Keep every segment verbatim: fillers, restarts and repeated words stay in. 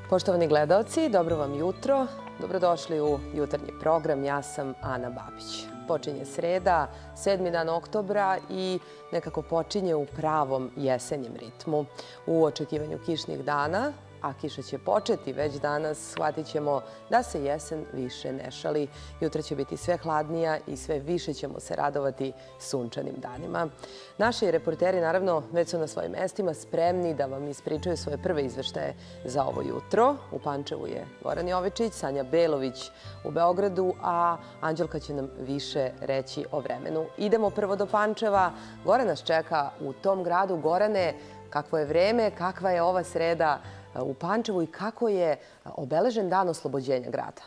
Poštovani gledaoci, dobro vam jutro. Dobrodošli u jutarnji program. Ja sam Ana Babić. Počinje sreda, sedmi dan oktobra i nekako počinje u pravom jesenjem ritmu. U očekivanju kišnih dana, a kiša će početi već danas, shvatit ćemo da se jesen više ne šali. Jutra će biti sve hladnija i sve više ćemo se radovati sunčanim danima. Naši reporteri, naravno, već su na svojim mestima spremni da vam ispričaju svoje prve izveštaje za ovo jutro. U Pančevu je Goran Jovičić, Sanja Belović u Beogradu, a Anđelka će nam više reći o vremenu. Idemo prvo do Pančeva. Goran nas čeka u tom gradu. Gorane, kakvo je vreme, kakva je ova sreda u Pančevu i kako je obeležen dan oslobođenja grada?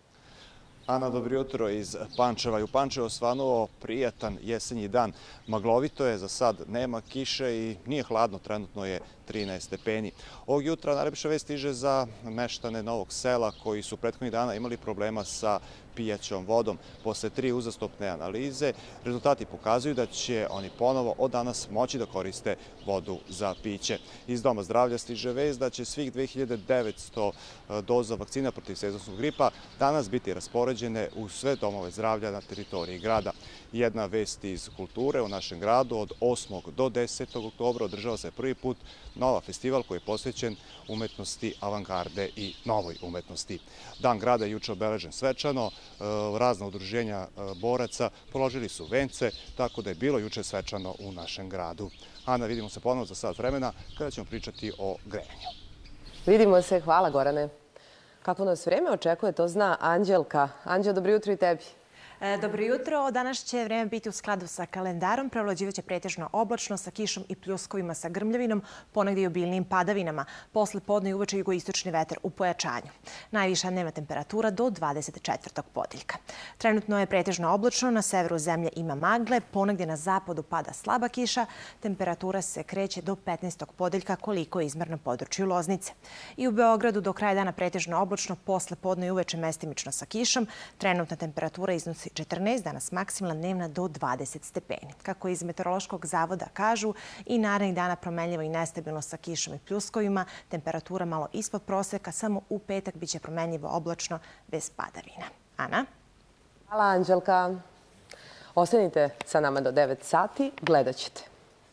Ana, dobro jutro iz Pančeva. I u Pančevu osvanuo prijatan jesenji dan. Maglovito je, za sad nema kiše i nije hladno, trenutno je trinaest stepeni. Ovog jutra najlepša vest stiže za meštane Novog Sela koji su prethodnih dana imali problema sa pijaćom vodom. Posle tri uzastopne analize, rezultati pokazuju da će oni ponovo od danas moći da koriste vodu za piće. Iz Doma zdravlja stiže vest da će svih dve hiljade devetsto doza vakcina protiv sezonskog gripa danas biti raspoređene u sve domove zdravlja na teritoriji grada. Jedna vest iz kulture: u našem gradu od osmog do desetog oktobra održava se prvi put Nova festival koji je posvećen umetnosti avangarde i novoj umetnosti. Dan grada je juče obeležen svečano. Razna udruženja boraca položili su vence, tako da je bilo juče svečano u našem gradu. Ana, vidimo se ponovo za sat vremena kada ćemo pričati o grejanju. Vidimo se, hvala Gorane. Kako nas vreme očekuje, to zna Anđelka. Anđel, dobro jutro i tebi. Dobro jutro. Danas će vreme biti u skladu sa kalendarom. Prevlađivaće pretežno oblačno sa kišom i pljuskovima sa grmljavinom, ponegdje i obilnijim padavinama. Posle podne i uveče jugoistočni vetar u pojačanju. Najviša dnevna temperatura do dvadeset četvrtog podeljka. Trenutno je pretežno oblačno, na severu zemlje ima magle, ponegdje na zapadu pada slaba kiša. Temperatura se kreće do petnaestog podeljka, koliko je izmer na području Loznice. I u Beogradu do kraja dana pretežno oblačno, posle podne i uveče mestimično sa kišom. Trenutna temperatura iznosi četrnaest, danas maksimalna dnevna do dvadeset stepeni. Kako iz Meteorološkog zavoda kažu, i narednih dana promenljivo i nestabilno sa kišom i pljuskovima, temperatura malo ispod proseka, samo u petak biće promenljivo oblačno bez padavina. Ana? Hvala, Anđelka. Ostanite sa nama do devet sati, gledat ćete.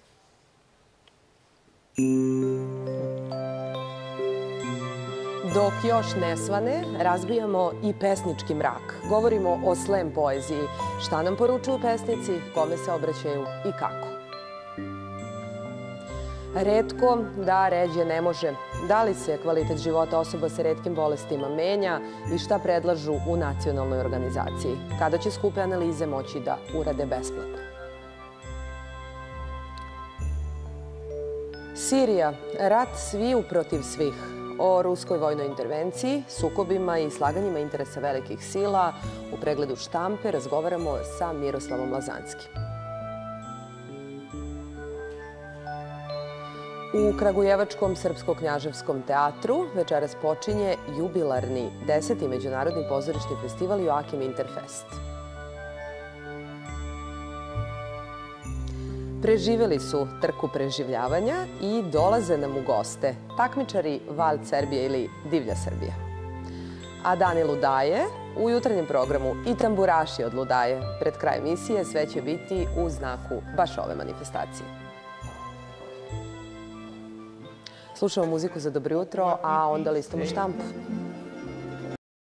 Dok još ne svane, razbijamo i pesnički mrak. Govorimo o slam poeziji. Šta nam poručuju pesnici, kome se obraćaju i kako? Retko, da ređe ne može. Da li se kvalitet života osoba sa retkim bolestima menja i šta predlažu u nacionalnoj organizaciji? Kada će skupe analize moći da urade besplatno? Sirija, rat sviju protiv svih. O ruskoj vojnoj intervenciji, sukobima i slaganjima interesa velikih sila u pregledu štampe razgovaramo sa Miroslavom Lazanskim. U Kragujevačkom srpsko-knjaževskom teatru večeras počinje jubilarni deseti međunarodni pozorišni festival Joakim Interfest. Preživeli su trku preživljavanja i dolaze nam u goste takmičari Vald Srbije ili Divlja Srbija. A dani ludaje u jutarnjem programu i tamburaši od ludaje. Pred kraj emisije sve će biti u znaku baš ove manifestacije. Slušamo muziku za dobro jutro, a onda listamo štampu.